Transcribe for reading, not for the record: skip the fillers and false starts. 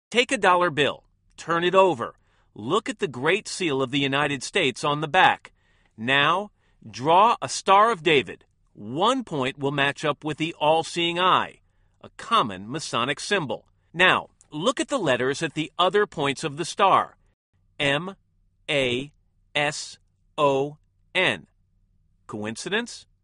Take a dollar bill, turn it over. Look at the Great Seal of the United States on the back. Now, draw a Star of David. 1 point will match up with the all-seeing eye, a common Masonic symbol. Now, look at the letters at the other points of the star. M, A, S, O, N. Coincidence?